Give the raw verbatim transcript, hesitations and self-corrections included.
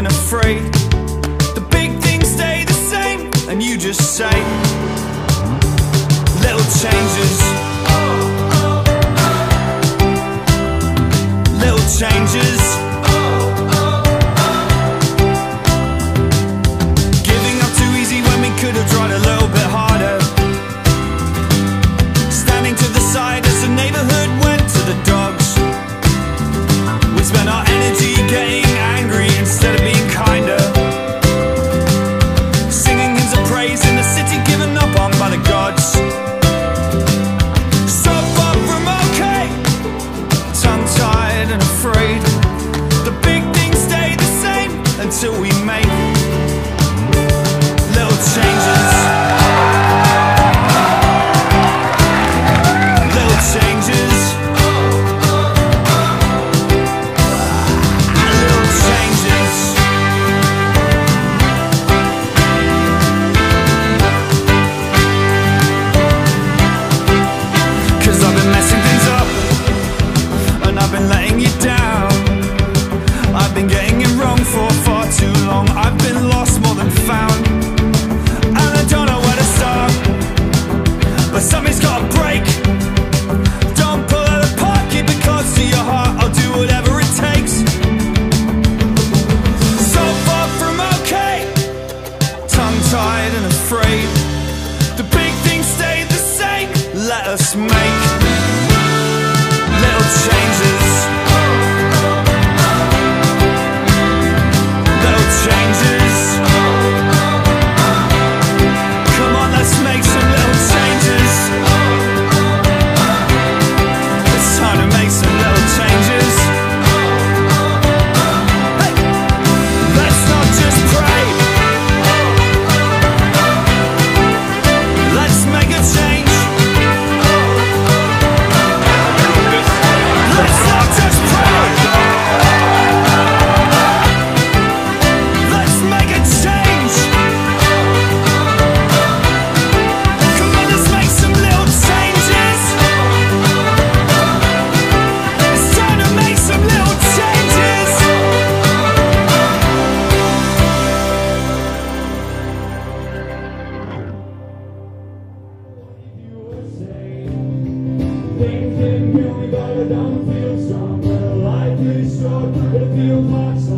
and afraid. The big things stay the same, and you just say little changes, little changes. Giving up too easy when we could have tried a little bit harder. Standing to the side as the neighborhood went to the dogs. We spent our energy getting angry instead of being kinder. Singing hymns of praise in the city given up on by the gods. So far from okay, tongue-tied and afraid. The big things stay the same until we make little changes. Little changes. Little changes. Cause I've been messing things up, and I've been letting you down. I've been getting it wrong for far too long. I've been lost more than found, and I don't know where to start. But something's gotta break. Don't pull out the park, keep it close to your heart. I'll do whatever it takes. So far from okay, tongue-tied and afraid. The big things stay the same. Let us make little changes. Little changes. Come on, let's make some little changes. It's time to make some little changes. Hey, let's not just pray. Let's make a change. Let's not just pray. Let's make a change. Come on, let's make some little changes. It's time to make some little changes. Things can kill me, but I don't feel strong. When life is short, it feels much